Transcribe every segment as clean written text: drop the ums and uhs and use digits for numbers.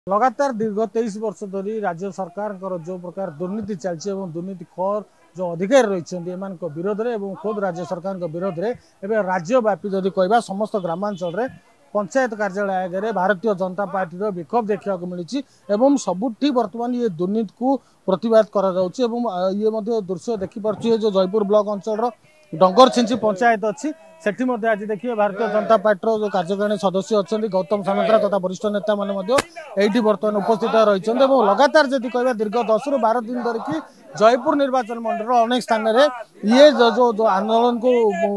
लगातार दीर्घ 23 वर्ष धरी राज्य सरकार जो प्रकार दुर्नीति चलती दुर्नीति खर जो अधिकारी रही विरोध में खुद राज्य सरकार विरोध में एवं राज्यव्यापी जदि कह समस्त ग्रामांचल में पंचायत कार्यालय आगे भारतीय जनता पार्टी विक्षोभ देखा मिली सबुठी बर्तमान ये दुर्नीति को प्रतिवाद करा ये दृश्य देखिपे जो जयपुर ब्लॉक अंचल डंगर छिंची पंचायत अच्छी सेठी आज देखिए भारतीय जनता पार्टी जो कार्यकारिणी सदस्य अच्छा गौतम सामंतरा तथा वरिष्ठ नेता मैंने बर्तमान उपस्थित रही लगातार जब कह दीर्घ 10 ରୁ 12 दिन धरिकी जयपुर निर्वाचन मंडल अनेक स्थान में ये जो आंदोलन को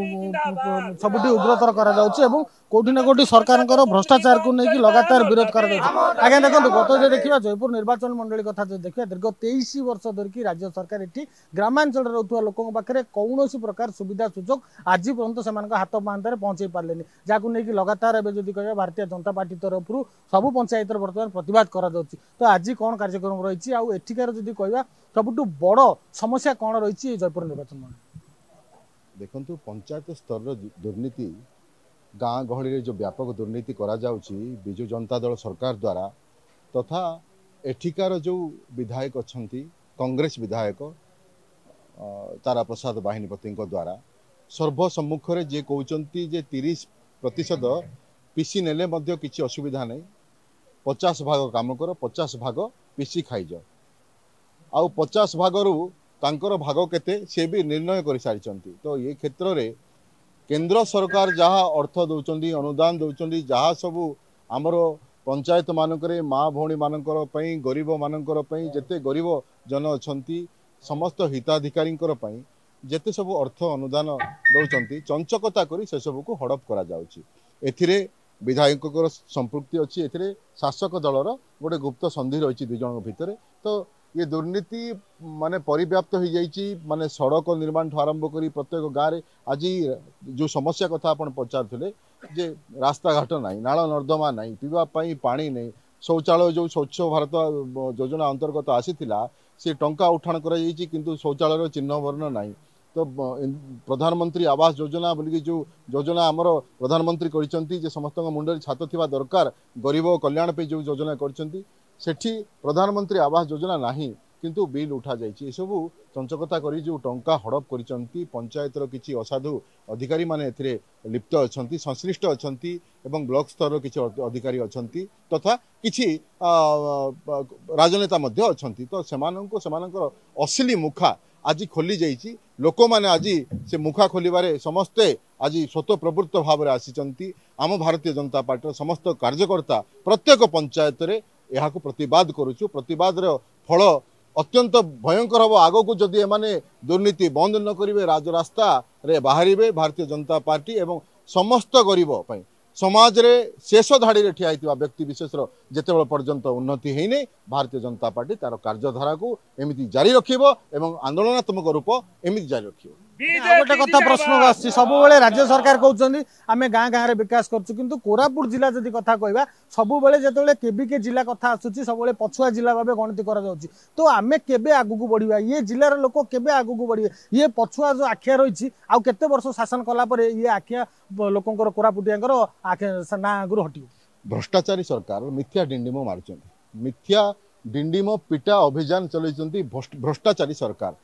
सबुठी उग्रतर कौटी ना कौटी सरकार भ्रष्टाचार को लेकिन लगातार विरोध कर आज्ञा देखो गत जो देखा जयपुर निर्वाचन मंडली कथा जो देखा दीर्घ 23 वर्ष धरिकी राज्य सरकार ये ग्रामांचल रोकवा लोकों पाखे कौन प्रकार सुविधा सुजोग आज पर्यंत से हाथ पाहांतारे पहुंचे पारे जहां नहीं लगातार एवं जब कह भारतीय जनता पार्टी तरफ सबू पंचायत बर्तमान प्रतिवाद कर तो आज कौन कार्यक्रम रही आठिकार जब कह सबुठ बड़ समस्या कौन रही जयपुर निर्वाचन मंडल देखु पंचायत स्तर दुर्नीति गाँ गहली जो व्यापक दुर्नीति करा जाउची बिजु जनता दल सरकार द्वारा तथा एठिकार जो विधायक अच्छा कांग्रेस विधायक तारा प्रसाद बाहिनीपति द्वारा सर्वसम्मुख में जे कहते जे 30% पीसी नेले मध्य किसी असुविधा नहीं 50 भाग काम कर 50 भाग पीसी खाइज आउ 50 भागरू तांकर भाग केते से भी निर्णय कर सारी तो ये क्षेत्र में केंद्र सरकार जहाँ अर्थ दौरान अनुदान दौरान जहाँ सबू आमर पंचायत मानक माँ भौणी मानकर गरीब मानकर जेते गरीब जन अच्छा समस्त हिताधिकारी जेते सब अर्थ अनुदान दौरान चंचकता करी से सब को हड़प करा जाउची एथिरे विधायक संपृक्ति अच्छी एथिरे शासक दलर गोटे गुप्त संधि रही दुई जन भितर तो ये दुर्नीति माने परिव्याप्त हो जाइए माने सड़क निर्माण आरंभ करी प्रत्येक गाँव में आज जो समस्या कथा आप पचारे जे रास्ता घाट नाई नाल नर्दमा नाई पीवाई पानी नहीं शौचालय जो स्वच्छ भारत योजना अंतर्गत आसीथिला से टंका उठाण कर शौचालय चिन्ह वर्ण नाई तो प्रधानमंत्री आवास योजना बोलिकी जो योजना आमर प्रधानमंत्री करिसेंती जे समस्त मुंडे छात थिबा दरकार गरीब कल्याण पे जो योजना करिसेंती सेठी प्रधानमंत्री आवास योजना नाही किंतु बिल उठा जाइए सबू चंचकता करी जो टंका हड़प करिसेंती पंचायत रो किछि असाधु अधिकारी माने एथिरे लिप्त अछंती संश्लिष्ट अछंती एवं ब्लॉक स्तर किछि अधिकारी अछंती तथा किछि राजनेता मध्य अछंती तो सेमानकर असली मुखा आज खोली जाइए लोक मैंने आज से मुखा खोलिबारे समस्ते आज स्वतः प्रवृत्त भाव आसी आम भारतीय जनता पार्टी समस्त कार्यकर्ता प्रत्येक पंचायत रे यहाँ को प्रतिवाद करुचु प्रतिवाद फल अत्यंत भयंकर हम आग को जदि एमाने दुर्नीति बंद न करेंगे राजरास्ता रे बाहर भारतीय जनता पार्टी एवं समस्त गरीब समाज रे शेष धाड़ी रे ठिया होइतिबा व्यक्ति विशेष जेतेबेले पर्यंत उन्नति हेने भारतीय जनता पार्टी तार कार्यधारा को एमिति जारी रखिबो एवं आंदोलनात्मक रूप एमिति जारी रखिबो गोटे कथा प्रश्न आसी सब राज्य सरकार कहते आम गाँ गाँव में विकास करूँ कोरापुट जिला जदि कथा कहवा सब जो केबिके जिला कथा आसूँ सब पछुआ जिला भाव गणति करा तो आम के आगू बढ़िया ये जिलार लोक के आगू बढ़े ये पछुआ जो आखिया रही आउ केते वर्ष शासन कलापर ये आखिया लोकंर कोरापुटिया ना आगु हटियो भ्रष्टाचारी सरकार मिथ्या डिंडिम मार्च मिथ्या डिंडिम पिटा अभियान चलती भ्रष्टाचारी सरकार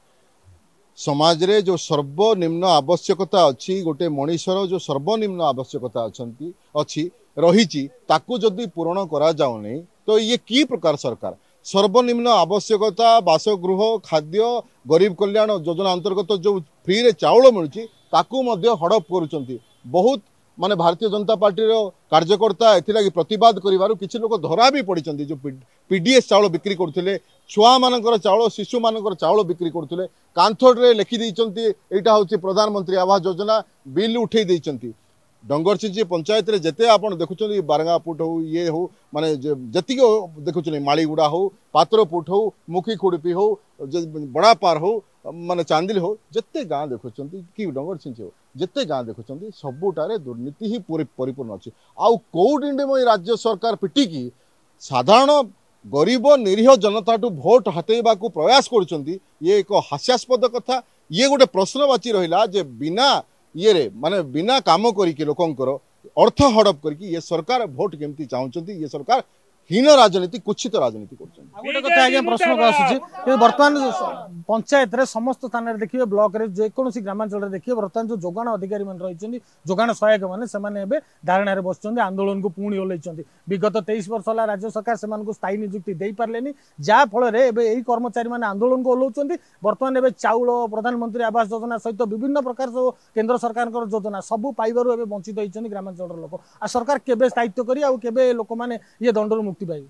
समाज रे जो सर्वनिम्न आवश्यकता अच्छी गोटे मनीषर जो सर्वनिम्न आवश्यकता अच्छी रही ताकू जदि पूरण करा जाउनी तो ये की प्रकार सरकार सर्वनिम्न आवश्यकता बासगृह खाद्य गरीब कल्याण योजना अंतर्गत जो फ्री रे चाउल मिलूँ ताकू मध्य हड़प करुँच बहुत माने भारतीय जनता पार्टी रो कार्यकर्ता एथिलागी प्रतिवाद करिवारु किछि लोक धरा भी पड़िचंती जो पीडीएस चाउल बिक्री करथिले छुआ मानकर चाउल शिशु मानकर चाउल बिक्री करथिले कांथोडरे लिखि दैचंती एटा होछि प्रधानमंत्री आवास योजना बिल उठै दैचंती डंगरचिंची पंचायत रे जेते आपण देखुचंती बारंगापुट हो ये हो माने जति देखुचंती मालीगुड़ा हो पात्रपुट हो मुखी खुड़पी हो बड़ा पार हो माने चांदिल हो जेते गाँ देखुचंती कि डंगरचिंची हो जेते गाँ देखुचंती सबुटारे दुर्नीति ही परिपूर्ण अच्छी आउ कौडिंडे राज्य सरकार पिटिकी साधारण गरीब निरीह जनता भोट हटेबा को प्रयास करुचंती ये एक हास्यास्पद कथा ये गोटे प्रश्नवाची रहिला जे बिना ये रे माने बिना काम करिके लोकंकर अर्थ हड़प करके ये सरकार भोट केमती चाहते ये सरकार हीन राजनीति कुछित राजनीति गोटे कथा आज्ञा प्रश्न आसूँ बर्तमान पंचायत रे समस्त स्थान में देखिए ब्लॉक रे जेकोसी ग्रामांचल देखिए बर्तमान जो जोगाण अधिकारी मैंने रही जोगाण सहायक मैंने धारणा बस आंदोलन को पुणी ओल्लैंट विगत 23 वर्ष है राज्य सरकार से स्थायी निजुक्ति दे पारे जहाँफल यही कर्मचारी मैंने आंदोलन को ओल्लाउं बर्तमान एवं चाउल प्रधानमंत्री आवास योजना सहित विभिन्न प्रकार सब केन्द्र सरकार योजना सबू पाइबार वंचित होती ग्रामांचल लोक आ सरकार केबे स्थायित्व करें लोक मैंने ये दंडर मुक्ति पाइबे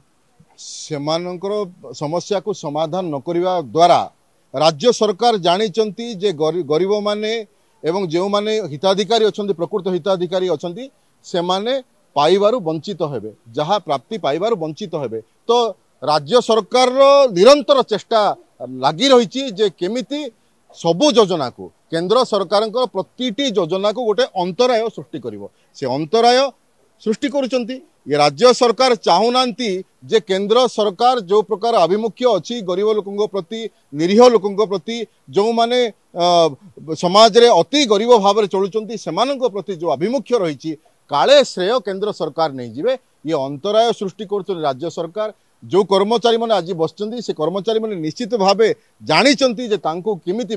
सेमानंकर समस्या को समाधान न करिवा द्वारा राज्य सरकार जानिचंती जे गरीब माने एवं जो माने हिताधिकारी अछंती प्रकृत हिताधिकारी अछंती से माने पाइबारु वंचित हेबे जहा प्राप्ति पाइबारु वंचित हेबे तो राज्य सरकार निरंतर चेष्टा लागी रही जे केमिति सबु योजना को केंद्र सरकार प्रतिटी योजना को गोटे अंतराय सृष्टि करिवो से अंतराय सृष्टि करुचंती ये राज्य सरकार चाहूनांती जे केंद्र सरकार जो प्रकार आभिमुख्य अच्छी गरीब लोकों प्रति निरीह लोकों प्रति जो माने समाज रे अति गरीब भाव चलुचंती सेमानंक प्रति जो आभिमुख्य रही काले श्रेय केंद्र सरकार नहीं जिवे ये अंतराय सृष्टि कर राज्य सरकार जो कर्मचारी मैंने आज बसचंती से कर्मचारी मैंने निश्चित भावे जानिचंती जे तांको किमिति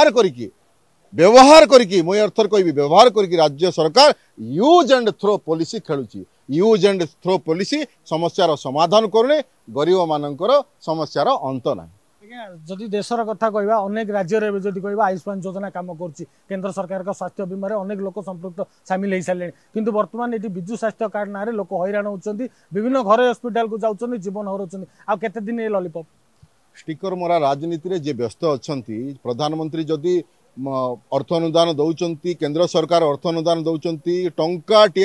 व्यवहार करके मुई अर्थर कहबी व्यवहार करके राज्य सरकार यूज एंड थ्रो पॉलिसी खेलुची यूज एंड थ्रो पॉलिसी समस्यार समाधान करने गरीब मानकर समस्यार अंत ना जदि देशर कथा कहवा अनेक राज्य कहवा आयुष्मान योजना काम कर केंद्र सरकार का स्वास्थ्य बीमार अनेक लोक संपृक्त सामिल हो सारे किंतु वर्तमान ये विजु स्वास्थ्य कार्ड ना लोक हैरान होती विभिन्न घर हस्पिटाल को जाऊँ जीवन हराउं आ केते दिन ये लॉलीपॉप स्टिकर मरा राजनीति रे जे व्यस्त अछंती प्रधानमंत्री जदि अर्थ अनुदान दौरान केंद्र सरकार अर्थ अनुदान दौरान टंका टे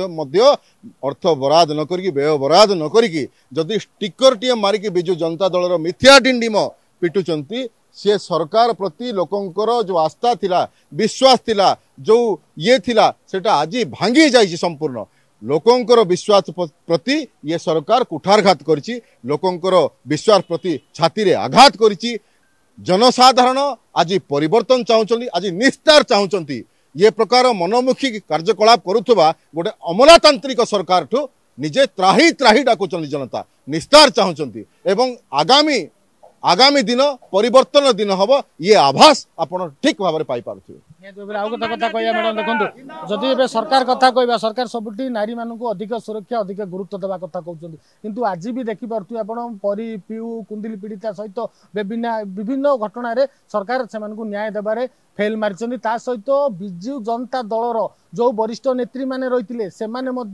अर्थ बराद न करी व्यय बराद न करी जदि स्टिकर टे मारिकी बिजु जनता दल मिथ्या डिंडिम पिटुचंती से सरकार प्रति लोकंकर जो आस्था थिला विश्वास थिला जो ये थिला सेटा आज भांगी जाइए संपूर्ण लोकंकर विश्वास प्रति ये सरकार कुठारघात करिछि लोकंकर विश्वास प्रति छाती रे आघात करिछि जनसाधारण आज परिवर्तन चाहूँगी आज निस्तार चाहूँगी ये प्रकार मनोमुखी कार्यकलाप करुवा गोटे अमलातांत्रिक सरकार ठू निजे त्राही त्राही डाकुचंदी जनता निस्तार चाहूँगी एवं आगामी दिन परिवर्तन दिन हम ये आभास आपण ठीक भाव में पाई पारुथिबे कथा कहया मैडम देखो जदि सरकार कथा कहवा सरकार सबुठी नारी मानक अधिक सुरक्षा अधिक गुरुत्व देवा कथा कहते किंतु आज भी देखिपे आप परी पीयू कुंदिली पीड़िता सहित विभिन्न घटन सरकार से न्याय देवारे फेल मारी सहित विजु जनता दलर जो वरिष्ठ नेत्री माने रही से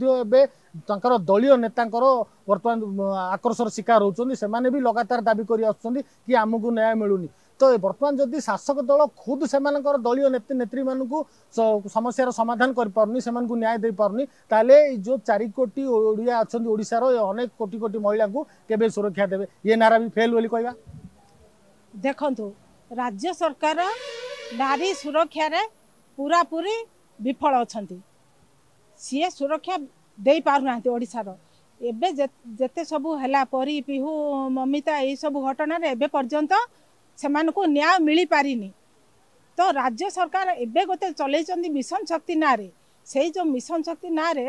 दलीय नेता वर्तमान आक्रोशर शिकार होती से भी लगातार दाबी कर आमको न्याय मिलूनी तो वर्तमान जदि शासक दल खुद से दलीय नेत्री मानू समस्यार समाधान कर न्याय दे पारनी ताले जो 4 कोटी ओडिया अच्छा ओडिशार अनेक कोटी कोटी महिला को केबे सुरक्षा देवे ये नारा भी फेल बोली कहवा देखंतु राज्य सरकार नारी सुरक्षा रे पूरा पूरी विफल अछंती सी सुरक्षा दे पारना ओडिशार एबे जेते सबु हला परी पिहु ममिता ए सब घटना रे एबे पर्यंत सेमानकु न्याय मिली पारिनी तो राज्य सरकार एबे गोते चलै मिशन शक्ति ना रे से जो मिशन शक्ति ना रे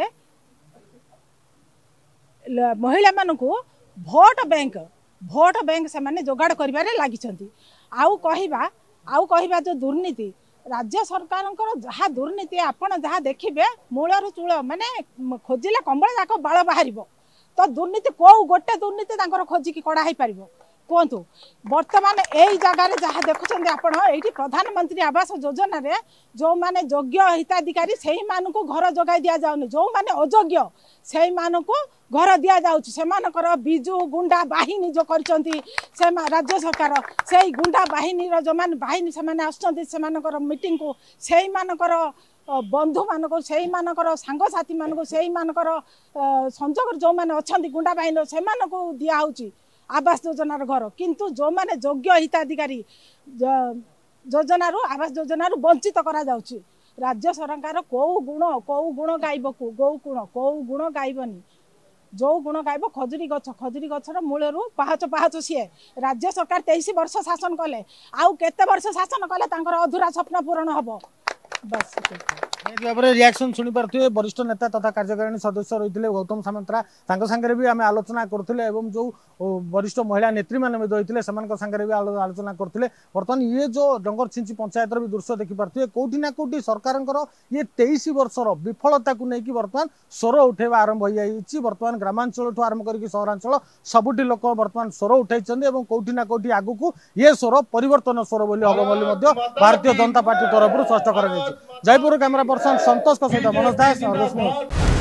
महिला मानकु भोट बैंक से माने जोगाड़ करिबारे लागिछंती आउ कहिबा जो दुर्नीति राज्य सरकार जहाँ दुर्नीति आपण जहाँ देखिबे मूलर चूल माने खोजिले कंबल जाक बाल बाहर तो दुर्नीति को गोटे दुर्नीति तांकर खोजिकी कड़ा हो पार कहतु बर्तमान यही जगार जहाँ देखुं आपण ये प्रधानमंत्री आवास योजना रे जो माने योग्य हिताधिकारी से मानू घर जगह दि जाऊनी जो माने अयोग्य से मानू घर दि जाकर बिजु गुंडा बाहिनी जो कर राज्य सरकार से गुंडा बाहिनी जो मान बाहिनी से आसर मीटिंग को से मानकर बंधु मानक से मानकर सांगसाथी मानक से मानकर संजोग जो मैंने अच्छा गुंडा बाहिनी से दिया आवास योजनार घर किंतु जो माने योग्य हिताधिकारी योजनारू आवास योजनारू वंचित करा जाउची राज्य सरकार कौ गुण गाइब कौ गुण गाइबनी जो गुण गाइब खजुरी गछर मूलरू पाहच सीए राज्य सरकार 23 वर्ष शासन कले आउ केते वर्ष शासन कले तांकर अधूरा स्वप्न पूरण हबो बस निहाती भाव में रिएक्शन शुणी पारे वरिष्ठ नेता तथा कार्यकारिणी सदस्य रही है गौतम सामंतरा सांगे भी आम आलोचना करुले जो वरिष्ठ महिला नेत्री मैंने भी रही सांगे भी आलोचना करते बर्तमान ये जो डंगर छिंची पंचायत भी दृश्य देखिपे कौटी ना कौटी सरकार ये 23 वर्षर विफलता को लेकिन बर्तमान स्वर उठेवा आरंभ हो जाइए। बर्तमान ग्रामांचल आरंभ करके सहरांचल सबुठी लोक बर्तमान स्वर उठाई कौटी ना कौटी आगू ये स्वर परिवर्तन स्वर बोली हम बोली भारतीय जनता पार्टी तरफ स्पष्ट कर जयपुर कैमरा पर्सन संतोष सहित मनोज दास।